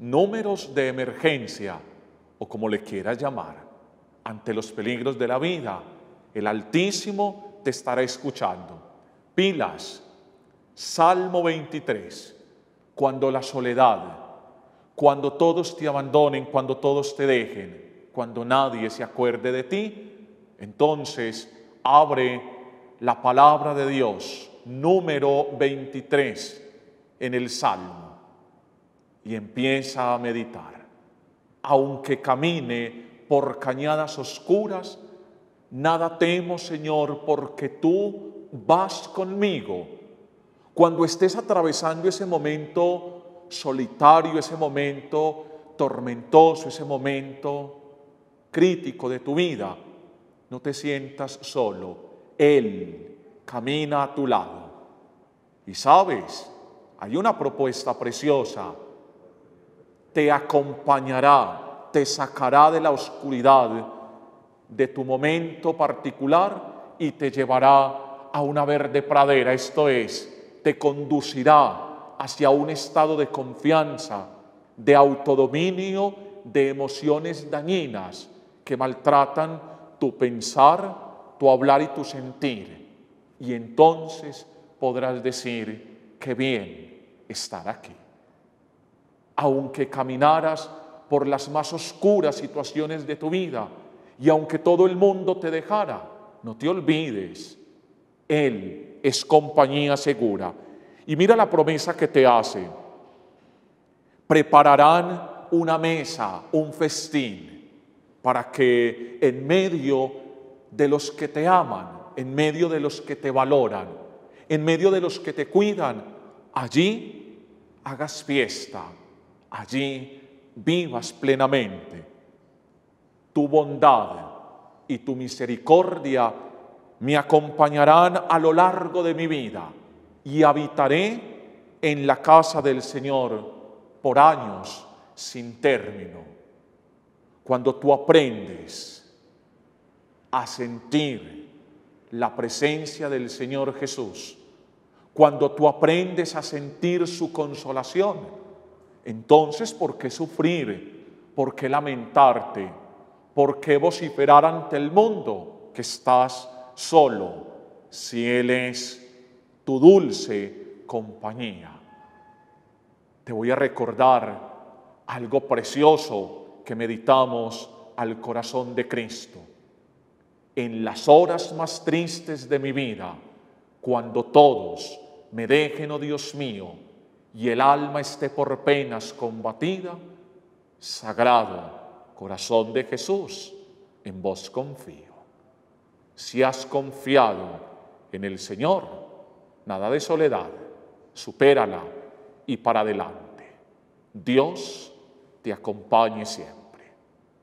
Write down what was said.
números de emergencia, o como le quieras llamar, ante los peligros de la vida, el Altísimo te estará escuchando. Pilas, Salmo 23, cuando la soledad, cuando todos te abandonen, cuando todos te dejen, cuando nadie se acuerde de ti, entonces abre la palabra de Dios, número 23, en el Salmo, y empieza a meditar. Aunque camine por cañadas oscuras, nada temo, Señor, porque tú vas conmigo. Cuando estés atravesando ese momento solitario, ese momento tormentoso, ese momento crítico de tu vida, no te sientas solo. Él camina a tu lado. Y sabes, hay una propuesta preciosa. Te acompañará, te sacará de la oscuridad de tu momento particular y te llevará a una verde pradera, esto es, te conducirá hacia un estado de confianza, de autodominio, de emociones dañinas que maltratan tu pensar, tu hablar y tu sentir. Y entonces podrás decir, qué bien estar aquí. Aunque caminaras por las más oscuras situaciones de tu vida y aunque todo el mundo te dejara, no te olvides, Él es compañía segura. Y mira la promesa que te hace. Prepararán una mesa, un festín, para que en medio de los que te aman, en medio de los que te valoran, en medio de los que te cuidan, allí hagas fiesta, allí vivas plenamente. Tu bondad y tu misericordia me acompañarán a lo largo de mi vida y habitaré en la casa del Señor por años sin término. Cuando tú aprendes a sentir la presencia del Señor Jesús, cuando tú aprendes a sentir su consolación, entonces, ¿por qué sufrir? ¿Por qué lamentarte? ¿Por qué vociferar ante el mundo que estás solo, si Él es tu dulce compañía? Te voy a recordar algo precioso que meditamos al corazón de Cristo. En las horas más tristes de mi vida, cuando todos me dejen, oh Dios mío, y el alma esté por penas combatida, sagrado corazón de Jesús, en vos confío. Si has confiado en el Señor, nada de soledad, supérala y para adelante. Dios te acompañe siempre.